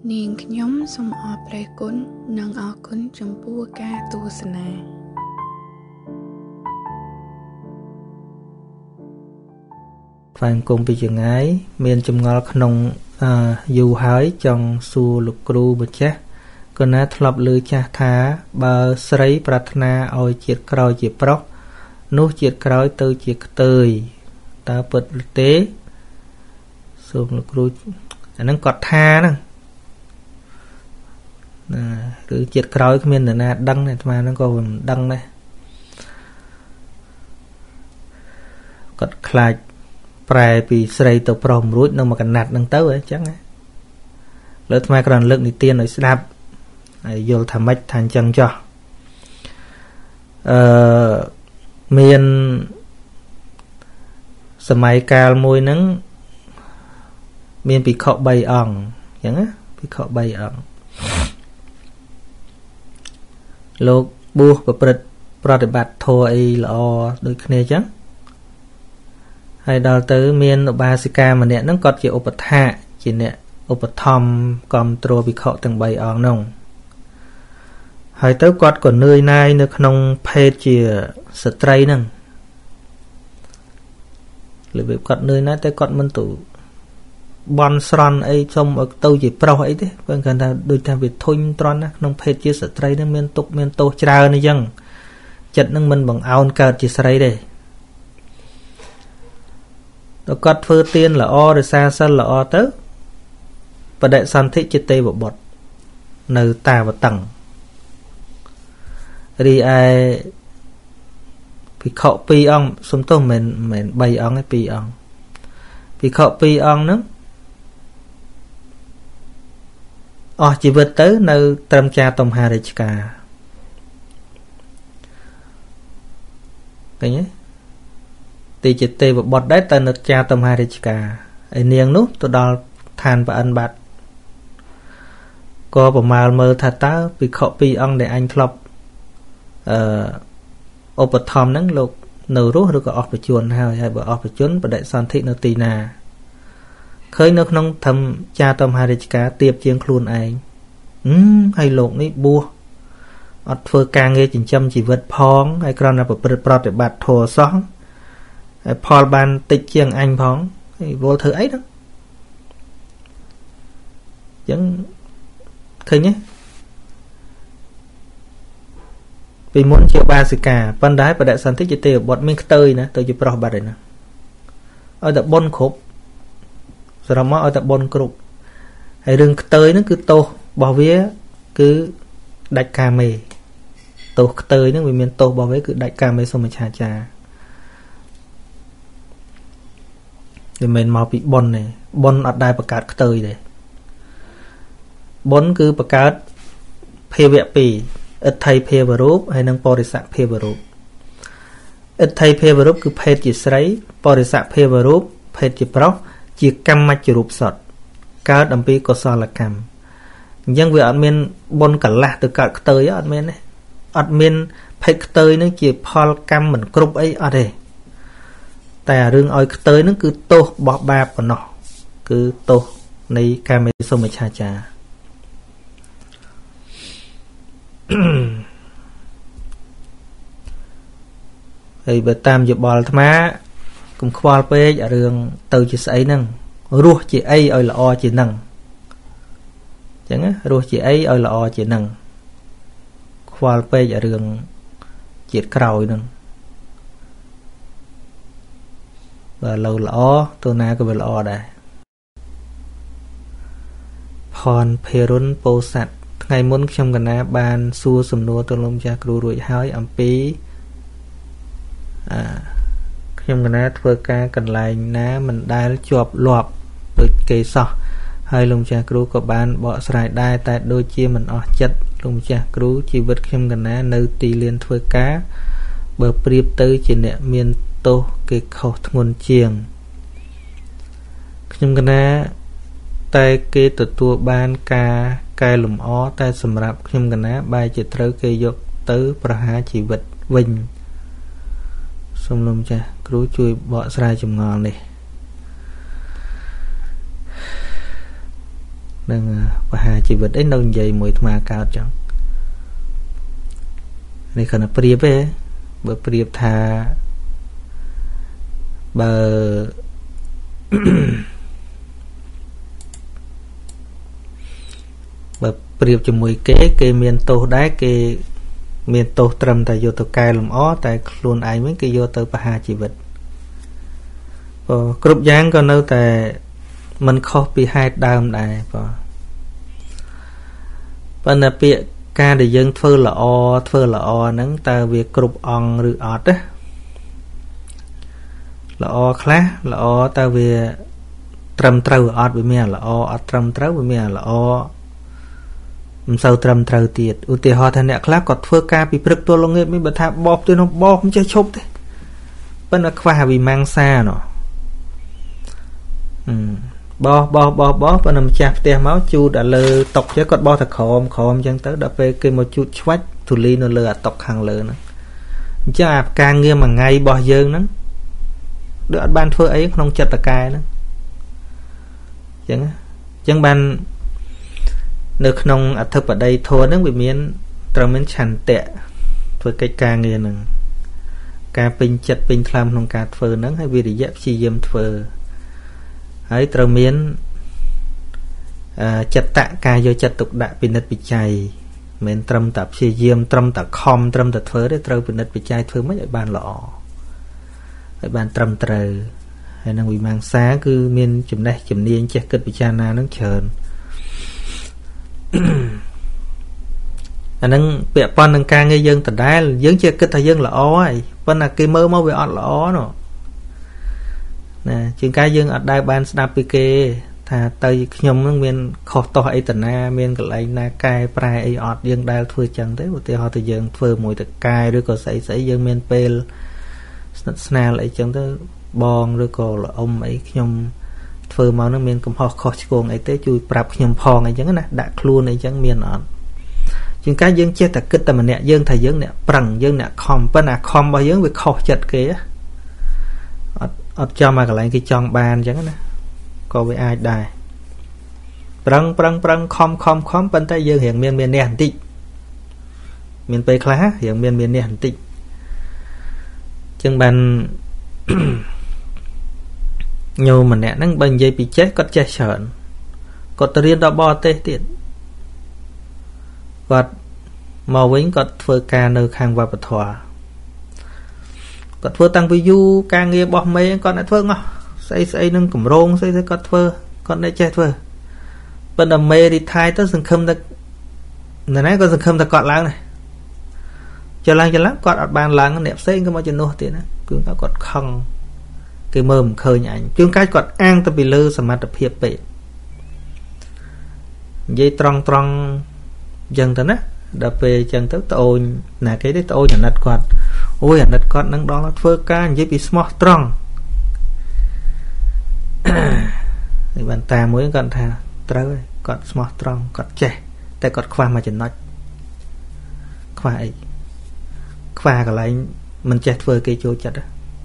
នាងខ្ញុំសូមអរព្រះគុណនិងអរគុណចំពោះការទស្សនាថ្វាយគុំពីចងាយមានចម្ងល់ក្នុងយូរហើយចង់សួរលោកគ្រូម្ចាស់គណាធ្លាប់លើចាស់ថាបើស្រីប្រាថ្នាឲ្យជាតិក្រោយជាប្រុសនោះជាតិក្រោយទៅជាខ្ទើយតើពិតឬទេសូមលោកគ្រូអាហ្នឹងគាត់ថាហ្នឹងឬជាតិក្រោយគ្មាននរណាដឹងទេអាត្មាហ្នឹងក៏មិនដឹងដែរគាត់ខ្លាចប្រែពីស្រីទៅប្រុសរួចនៅមកកណាត់ហ្នឹងទៅអញ្ចឹងលើអាត្មាគ្រាន់លើកនិទានឲ្យស្ដាប់ហើយយល់ថាម៉េចថាអញ្ចឹងចោះមានសម័យកាលមួយហ្នឹងមានភិក្ខុ3អង្គអញ្ចឹងណាភិក្ខុ3អង្គលោកបួសប្រព្រឹត្តប្រតិបត្តិធម៌អីល្អដូចគ្នាអញ្ចឹងហើយដល់ទៅមានឧបាសិកាម្នាក់ហ្នឹងគាត់ជាឧបថាជាអ្នកឧបត្ថម្ភគ្រប់គ្រងភិក្ខុទាំង3អង្គហ្នឹងហើយទៅគាត់ក៏នឿយណាយនៅក្នុងភេទជាស្ត្រីហ្នឹងរបៀបគាត់នឿយណាយតែគាត់មិនទៅបន់ស្រន់អីសុំឲ្យទៅជាប្រុសអីទេព្រោះគាត់ថាដូចថាវាធុញទ្រាន់ណាក្នុងភេទជាស្ត្រីហ្នឹងមានទុកមានទោសច្រើនអញ្ចឹងចិត្តហ្នឹងមិនបង្អោនកើតជាស្រីទេដល់គាត់ធ្វើទានល្អរក្សាសិលល្អទៅបដិសន្ធិជាទេវបុត្រនៅតាវតឹងរីឯភិក្ខុ2អង្គសុំទោសមិន3អង្គទេ2អង្គភិក្ខុ2អង្គហ្នឹងអស់ជីវិតទៅនៅត្រឹមចាតុមហារាជការឃើញទេទីជាទេវបុត្រដែរតែនៅចាតុមហារាជការហើយនាងនោះទៅដល់ឋានប្រអិនបាត់ក៏ប្រមាលមើលថាតើភិក្ខុ2អង្គដែលអញធ្លាប់ឧបត្ថម្ភហ្នឹងលោកនៅរស់ឬក៏អស់បច្ចុប្បន្នហើយបើអស់បច្ចុប្បន្នបដិសន្ធិនៅទីណាឃើញនៅក្នុងធម្មចាតុមហារាជការទៀបជាងខ្លួនឯងហើយលោកនេះបួសអត់ធ្វើការងារចិញ្ចឹមជីវិតផងហើយគ្រាន់តែប្រព្រឹត្តប្រតិបត្តិធម៌សោះហើយផលបានតិចជាងអញផងហើយវល់ធ្វើអីហ្នឹងអញ្ចឹងឃើញទេពីមុនជាបាសិកាប៉ុន្តែបដិសន្ធិជាទេវបុត្រមានខ្ទើយណាទៅជាប្រុសបាត់ហើយណាឲ្យតែបុណ្យគ្រប់សរុបមកឲ្យតែបុណ្យគ្រប់ហើយរឿងខ្ទើយហ្នឹងគឺទោសរបស់វាគឺដាច់កាមេទោសខ្ទើយហ្នឹងវាមានទោសរបស់វាគឺដាច់កាមេសុមិច្ឆាចារវាមិនមកពីបុណ្យទេបុណ្យអត់ដែលបង្កើតខ្ទើយទេបុណ្យគឺបង្កើតភាវៈ2អិដ្ឋិភាវរូបហើយនិងបរិស័កភាវរូបអិដ្ឋិភាវរូបគឺភេទជាស្រីបរិស័កភាវរូបភេទជាប្រុសជាកម្មច្ចរូបសត្វកើតអំពីកុសលកម្មអញ្ចឹងវាអត់មានបុណ្យកលាស់ទៅកើតខ្ទើយអត់មានទេអត់មានភេទខ្ទើយនឹងជាផលកម្មមិនគ្រប់អីអត់ទេតែរឿងឲ្យខ្ទើយនឹងគឺទោសរបស់បាបប៉ុណ្ណោះគឺទោសនៃកាមេសុមិច្ឆាចារហើយបើតាមយោបល់អាត្មាកុំខ្វល់ពេករឿងទៅជាស្អីហ្នឹងរស់ជាអីឲ្យល្អជាហ្នឹងអញ្ចឹងរស់ជាអីឲ្យល្អជាហ្នឹងខ្វល់ពេករឿងជាតិក្រោយហ្នឹងបើឡូវល្អទៅណាក៏វាល្អដែរផនភេរុនពោស័តថ្ងៃមុនខ្ញុំកណាបានសួរសំណួរទៅលោកចាស់គ្រូរួចហើយអំពីខ្ញុំកណាធ្វើការកន្លែងណាមិនដែលជាប់លាប់ដូចគេសោះហើយលោកចាស់គ្រូក៏បានបកស្រាយដែរតែដូចជាមិនអស់ចិត្តលោកចាស់គ្រូជីវិតខ្ញុំកណានៅទីលានធ្វើការបើប្រៀបទៅជាអ្នកមានទោសគេខុសធ្ងន់ជាងខ្ញុំកណាតែគេទទួលបានការកែលម្អតែសម្រាប់ខ្ញុំកណាបែរជាត្រូវគេយកទៅប្រហារជីវិតវិញសូមលោកចាស់គ្រូជួយបកស្រាយចម្ងល់នេះនឹងបហាជីវិតអីនៅនិយាយមួយអាត្មាកើតចឹងនេះគ្រាន់តែប្រៀបទេបើប្រៀបថាបើប្រៀបជាមួយគេមានទោសដែរគេមានទោសត្រឹមតែយកទៅកែលម្អតែខ្លួនឯងវិញគេយកទៅបហាជីវិតគ្រប់យ៉ាងក៏នៅតែមិនខុសពីហេតុដើមដែរប៉ុន្តែពាក្យការដែលយើងធ្វើល្អហ្នឹងតើវាគ្រប់អង្គឬអត់ទេល្អខ្លះល្អតើវាត្រឹមត្រូវអត់វាមានល្អអត់ត្រឹមត្រូវវាមានល្អមិនសូវត្រឹមត្រូវទៀតឧទាហរណ៍ថាអ្នកខ្លះគាត់ធ្វើការពីព្រឹកទល់ល្ងាចមិនបើថាបោកទៅនោះបោកមិនចេះឈប់ទេប៉ុន្តែខ្វះវិមង្សាណោះបោះប៉ុន្តែម្ចាស់ផ្ទះមកជូតដល់លើតុចេះគាត់បោះតែក្រោមអញ្ចឹងទៅដល់ពេលគេមកជូតឆ្វាច់ធូលីនៅលើអាតុខាងលើហ្នឹងអញ្ចឹងអាការងារមួយថ្ងៃរបស់យើងហ្នឹងដូចអត់បានធ្វើអីក្នុងចិត្តតកែហ្នឹងអញ្ចឹងបាននៅក្នុងអធិបតីធម៌ហ្នឹងវាមានត្រូវមានឆន្ទៈធ្វើកិច្ចការងារហ្នឹងការពេញចិត្តពេញថ្លើមក្នុងការធ្វើហ្នឹងហើយវិរិយៈព្យាយាមធ្វើហើយត្រូវមានចិត្តការយកចិត្តទុកដាក់ពិនិត្យពិច័យមិនត្រឹមតែព្យាយាមត្រឹមតែខំត្រឹមតែធ្វើទេត្រូវពិនិត្យពិច័យធ្វើមិនឲ្យបានល្អឲ្យបានត្រឹមត្រូវហើយនឹងវិមង្សាគឺមានចំណេះជំនាញចេះគិតពិចារណានឹងច្រើនអានឹងពាក់ព័ន្ធនឹងការងារយើងដដែលយើងជាគិតថាយើងល្អហើយប៉ុន្តែគេមើលមកវាអត់ល្អណោះណាជាងកាយយើងអត់ដែលបានស្ដាប់ពីគេថាទៅខ្ញុំនឹងមានខុសតោះអីតាណាមានកន្លែងណាកែប្រែអីអត់យើងដែលធ្វើចឹងទេឧទាហរណ៍ទៅយើងធ្វើមួយតកែឬក៏ស្អីយើងមានពេលស្និទ្ធស្នាលអីចឹងទៅបងឬក៏ល្អុំអីខ្ញុំធ្វើមកនឹងមានកំហុសខុសឆ្គងអីទេជួយប្រាប់ខ្ញុំផងអីចឹងណាដាក់ខ្លួនអីចឹងមានអត់ជាងកាយយើងចេះតែគិតតែម្នាក់យើងថាយើងអ្នកប្រឹងយើងអ្នកខំប៉ុន្តែខំរបស់យើងវាខុសចិត្តគេអត់ចំមកកន្លែងគេចង់បានអញ្ចឹងណាក៏វាអាចដែរប្រឹងខំប៉ុន្តែយើងរៀងមាននេះបន្តិចមានពេលខ្លះរៀងមាននេះបន្តិចអញ្ចឹងបានញោមម្នាក់ហ្នឹងបើនិយាយពីចេះគាត់ចេះច្រើនគាត់ទៅរៀនដល់បរទេសទៀតគាត់មកវិញគាត់ធ្វើការនៅខាងវប្បធម៌គាត់ធ្វើតាំងពីយូរការងាររបស់មេគាត់អ្នកធ្វើងោះស្អីនឹងកម្រងស្អីគាត់ធ្វើគាត់អ្នកចេះធ្វើប៉ុន្តែមេរីថៃទៅសង្ឃឹមតែណែក៏សង្ឃឹមតែគាត់ឡើងដែរចុះឡើងគាត់អត់បានឡើងអ្នកផ្សេងក៏មកជំនួសទៀតណាគឺគាត់ខឹងគេមើលមិនឃើញអញជួនកាលគាត់អាងទៅពីលើសមត្ថភាពពេកនិយាយត្រង់អញ្ចឹងទៅណាដល់ពេលអញ្ចឹងទៅត្អូនណាគេទេត្អូនអាណិតគាត់អូយអាណិតគាត់នឹងដល់ធ្វើការនិយាយពីស្មោះត្រង់នេះបានតាមួយគាត់ថាត្រូវហើយគាត់ស្មោះត្រង់គាត់ចេះតែគាត់ខ្វះមួយចំណុចខ្វះអីខ្វះកន្លែងមិនចេះធ្វើគេចូលចិត្ត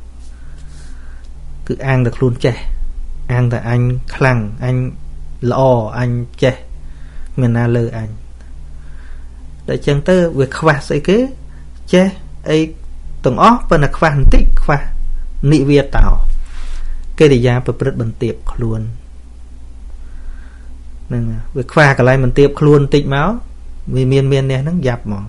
គឺអាងតែខ្លួនចេះអាងតែអញខ្លាំងអញល្អអញចេះមានណាលើអញតែអញ្ចឹងទៅវាខ្វះស្អីគេចេះអីទាំងអស់ប៉ុន្តែខ្វះបន្តិចខ្វះនិវាតោកិរិយាប្រព្រឹត្តបន្ទាបខ្លួនហ្នឹងវាខ្វះកន្លែងបន្ទាបខ្លួនបន្តិចមកវាមាននេះហ្នឹងយ៉ាប់ហ្មង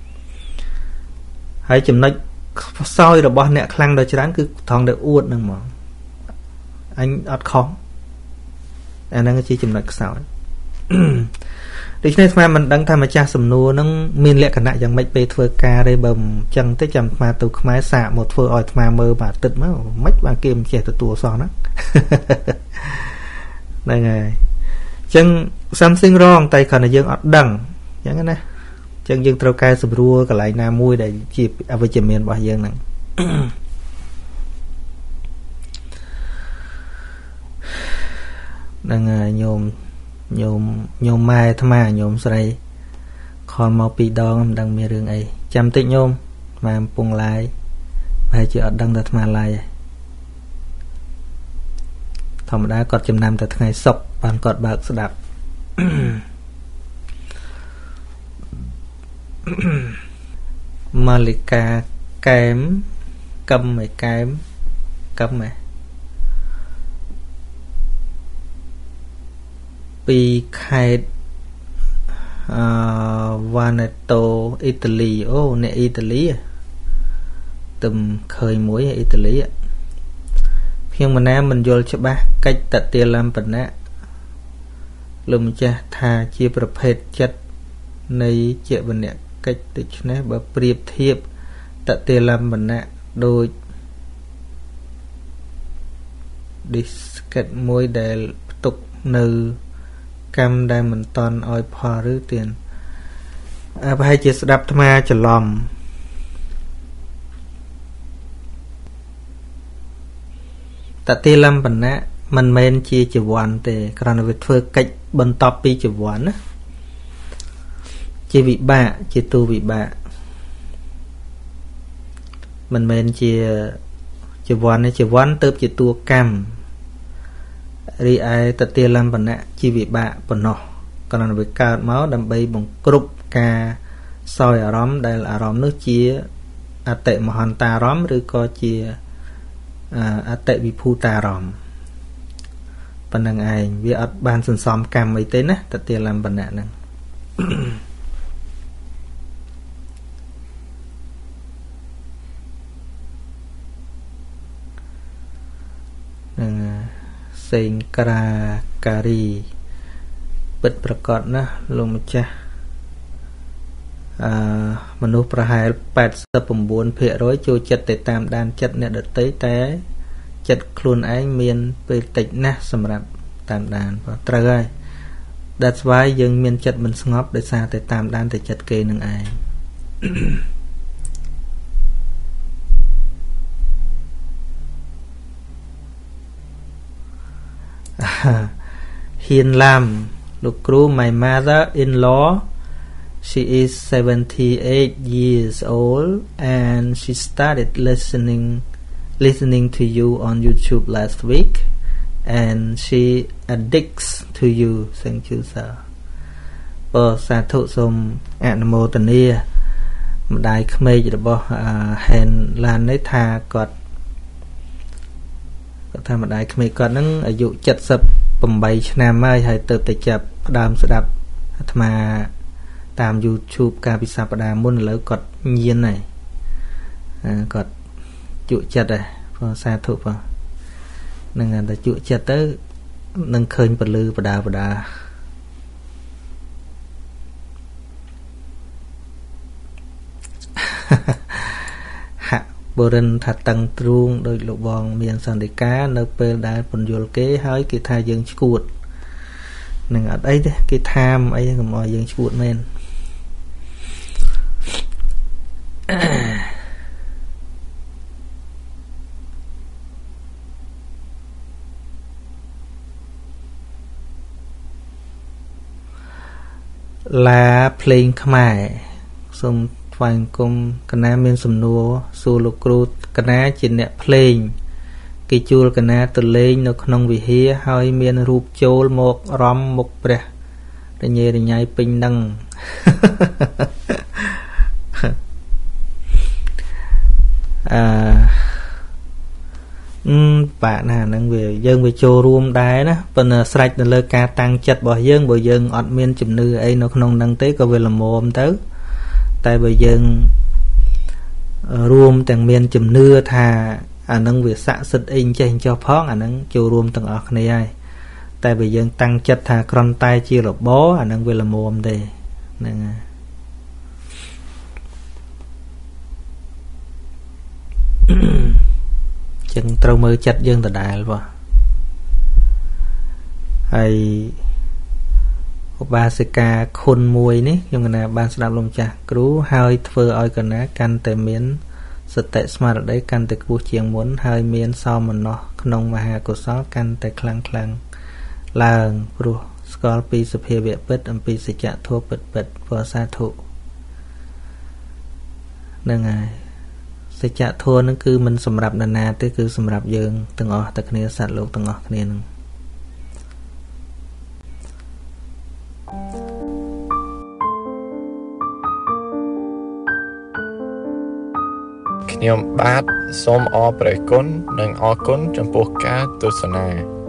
ហើយចំណុចខ្សោយរបស់អ្នកខ្លាំងដល់ច្រើនគឺថងតែអួតហ្នឹងហ្មងអញអត់ខុសអាហ្នឹងជាចំណុចខ្សោយដូច្នេះស្មាមិនដឹងថាម្ចាស់សំណួរហ្នឹងមានលក្ខណៈយ៉ាងម៉េចពេលធ្វើការទេបើមិនចឹងទេចាំស្មាទៅខ្មែរសាកមកធ្វើឲ្យស្មាមើលមួយអាទិត្យមកមិនបានគេមិនចេះទទួលសោះណាហ្នឹងហើយអញ្ចឹង something wrong តែគ្រាន់តែយើងអត់ដឹងអញ្ចឹងណាអញ្ចឹងយើងត្រូវកែសម្រួលកន្លែងណាមួយដែលជាអវិជ្ជមានរបស់យើងហ្នឹងហ្នឹងហើយញោមម៉ែអាត្មាញោមស្រីខលមកពីរដងមិនដឹងមានរឿងអីចាំតិចញោមម៉ែកំពុងឡាយប្រហែលជាអត់ដឹងថាអាត្មាឡាយធម្មតាគាត់ចំណាំតែថ្ងៃសុក្របានគាត់បើកស្ដាប់ Malika kém câm mày kém câm mày pi khai Vaneto Italy ô nè Italy à tùm khơi muối ở Italy á khi mà nam mình vô cho ba cách tật tiền làm bẩn á lùm cha thà chiaประเภท chất này chia bên nè cách tự này bà priệp thiệp tật tiền làm bẩn á đôi đi cách muối để tục nư cam đây mình toàn oi phò rứ tiền hay chia đập tham gia trở lòm tạ tê lâm bẩn á mình men chia chữ vòn để còn việc phơi cách bẩn top pi chữ vòn á chia vị bạ chia tu vị bạ mình men chia chữ vòn này chữ vòn tớp chữ tu cam ri ai tạ tê lâm bẩn á chia vị bạ bẩn nọ còn việc cao máu đầm bay bằng cục ca soi ở róm đây là róm nước chia tệ mà hoàn ta róm rồi co chia tệ bị phu ta ròm phần năng ai vì ở ban sân xóm cam mấy tên á tật tiền làm phần nạn năng sen kara kari bậtประกอบนะลงมาจ้ะมนุษย์ประหาร89% ចូលចិត្តទៅតាមដានចិត្តអ្នកដទៃតែចិត្តខ្លួនឯងមានពេលតិចណាស់សម្រាប់តាមដានបាទត្រូវហើយ That's why យើងមានចិត្តមិនស្ងប់ដោយសារតែតាមដានតែចិត្តគេនឹងឯង Hiền Lamលោកគ្រូ my mother-in-law she is 78 years old and she started listening to you on YouTube last week and she addicts to you thank you sir សាធុសូមអនុមោទនាម្ដាយក្មេករបស់ Hen Lan នេះថាគាត់ថាម្ដាយក្មេកគាត់ហ្នឹងអាយុ78ឆ្នាំហើយទៅតែចាប់ផ្ដើមស្ដាប់អាត្មាតាម YouTube ការពិសាបដាមុនឥឡូវគាត់ញៀនហើយគាត់ជក់ចិត្តហើយបងសាធុបងនឹងតែជក់ចិត្តទៅនឹងឃើញពលឺបដាហាក់បរិនថាតឹងទ្រូងដោយលោកបងមានសន្តិការនៅពេលដែលពន្យល់គេហើយគេថាយើងឈួតនឹងអត់អីទេគេថាមអីកុំឲ្យយើងឈួតមែនឡាភ្លេងខ្មែរសូមថ្វាយបង្គំកណាមានសំណួរសួរលោកគ្រូកណាជាអ្នកភ្លេងគេជួលកណាទៅលេងនៅក្នុងវិហារហើយមានរូបចូលមករំមុខព្រះរញ៉េរញ៉ៃពេញនឹងបាក់ណាហ្នឹងវាយើងវាចូលរួមដែរណាប៉ុន្តែស្រេចទៅលើការតាំងចិត្តរបស់យើងបើយើងអត់មានជំនឿអីនៅក្នុងហ្នឹងទេក៏វាល្មមទៅតែបើយើងរួមទាំងមានជំនឿថាអាហ្នឹងវាស័ក្តិសិទ្ធិអីចេះចោះផងអាហ្នឹងចូលរួមទាំងអស់គ្នាហើយតែបើយើងតាំងចិត្តថាគ្រាន់តែជារបរអាហ្នឹងវាល្មមទេហ្នឹងហើយចឹងត្រូវមើលចិត្តយើងដដែលបងហើយឧបាសិកាខុនមួយនេះខ្ញុំកណាបានស្ដាប់លោកម្ចាស់គ្រូហើយធ្វើឲ្យកណាកាន់តែមានសតិស្មារតីកាន់តែខ្ពស់ជាងមុនហើយមានសោមនស្សក្នុងមហាកុសលកាន់តែខ្លាំងឡើងព្រោះស្គាល់ពីសភាវៈពិតអំពីសច្ចធម៌ពិតព្រោះសាធុហ្នឹងហើយសច្ចធម៌ហ្នឹងគឺមិនសម្រាប់នរណាទេគឺសម្រាប់យើងទាំងអស់តែគ្នាសត្វលោកទាំងអស់គ្នាហ្នឹងខ្ញុំបាទសូមអរព្រគុណនិងអរគុណចំពោះការទស្សនា